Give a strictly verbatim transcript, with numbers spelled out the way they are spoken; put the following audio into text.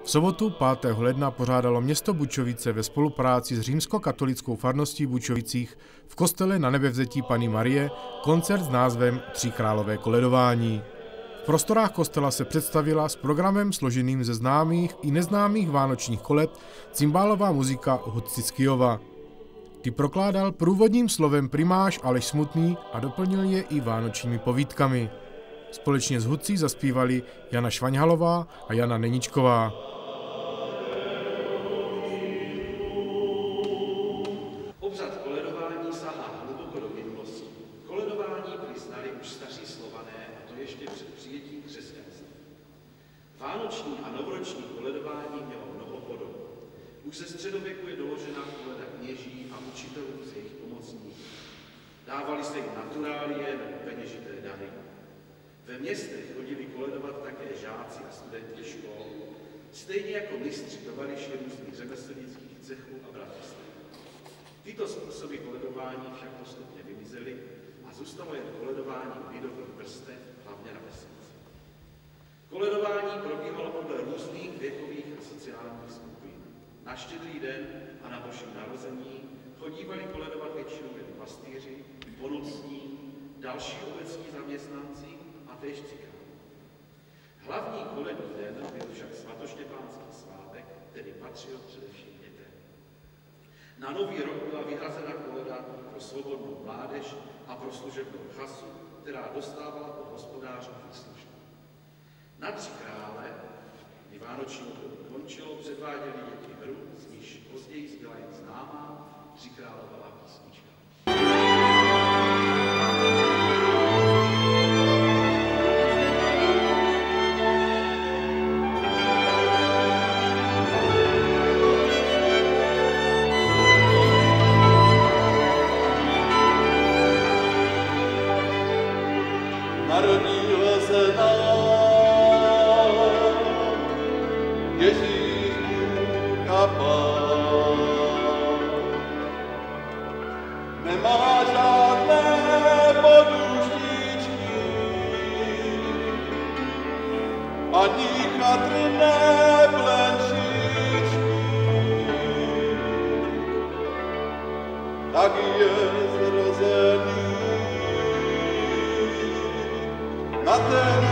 V sobotu pátého ledna pořádalo město Bučovice ve spolupráci s římskokatolickou farností v Bučovicích v kostele Na Nebevzetí Panny Marie koncert s názvem Tři králové koledování. V prostorách kostela se představila s programem složeným ze známých i neznámých vánočních koled cymbálová muzika Hudci z Kyjova. Ty prokládal průvodním slovem primáš Aleš Smutný a doplnil je i vánočními povídkami. Společně s hudcí zaspívali Jana Švaňhalová a Jana Neničková. Obřad koledování sahá hluboko do minulosti. Koledování prý znali už staří Slované, a to ještě před přijetím křesťanství. Vánoční a novoroční koledování mělo mnoho podob. Už ze středověku je doložena koleda kněží a učitelů z jejich pomocníků. Dávali se jim naturálie nebo peněžité dary. Ve městech chodili koledovat také žáci a studenti škol, stejně jako mistři tovariši různých řemeslnických cechů a bratrstev. Tyto způsoby koledování však postupně vymizely a zůstalo jen koledování v lidových vrstev, hlavně na vesnici. Koledování probíhalo podle různých věkových a sociálních skupin. Na Štědrý den a na Boží narození chodívali koledovat většinou jen pastýři, pomocní, další obecní zaměstnanci a též cikáni. Hlavní kolední den byl však svatoštěpánský svátek, který patřil především dětem. Na Nový rok byla vyhrazena koleda pro svobodnou mládež a pro služebnou chasu, která dostávala od hospodáře výslužný. Na Tři krále, kdy vánoční období končilo, předváděli děti hru, z níž později zbyla jen známá Třikrálová písnička. Narodil se nám Ježíš Bůh a Pán. Nemá žádné podušičky, ani chatrné plenčičky, tak je zrozený na ten